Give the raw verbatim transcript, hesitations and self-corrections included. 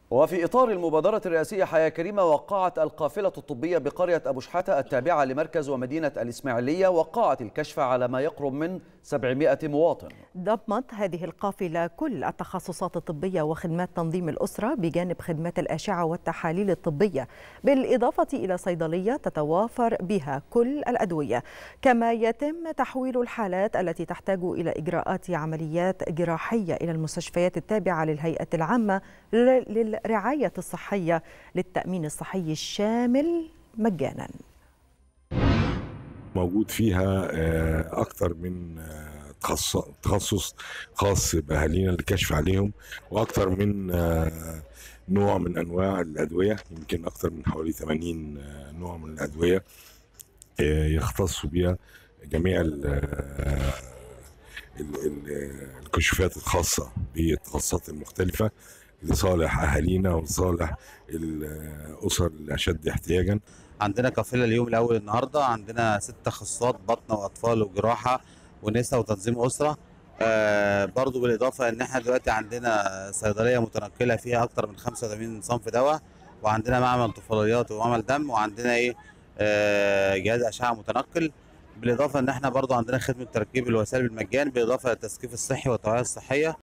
وفي إطار المبادرة الرئاسية حياة كريمة، وقعت القافلة الطبية بقرية أبو شحاتة التابعة لمركز ومدينة الإسماعيلية وقعت الكشف على ما يقرب من سبعمائة مواطن. ضمت هذه القافلة كل التخصصات الطبية وخدمات تنظيم الأسرة بجانب خدمات الأشعة والتحاليل الطبية، بالإضافة إلى صيدلية تتوافر بها كل الأدوية. كما يتم تحويل الحالات التي تحتاج إلى إجراءات عمليات جراحية إلى المستشفيات التابعة للهيئة العامة للرعاية الصحية للتأمين الصحي الشامل مجانا. موجود فيها أكثر من تخصص خاص بأهالينا للكشف عليهم، وأكثر من نوع من أنواع الأدوية، يمكن أكثر من حوالي ثمانين نوع من الأدوية يختص بها جميع الكشوفات الخاصة بالتخصصات المختلفة لصالح أهالينا ولصالح الأسر الأشد احتياجا. عندنا قافلة اليوم الأول النهاردة، عندنا ست تخصصات: بطنة وأطفال وجراحة ونساء وتنظيم أسرة. آه برضو بالإضافة إن احنا دلوقتي عندنا صيدلية متنقلة فيها أكتر من خمسة وثمانين صنف دواء، وعندنا معمل طفوليات ومعمل دم، وعندنا إيه آه جهاز أشعة متنقل. بالإضافة إن احنا برضو عندنا خدمة تركيب الوسائل بالمجان، بالإضافة للتثقيف الصحي والتوعية الصحية.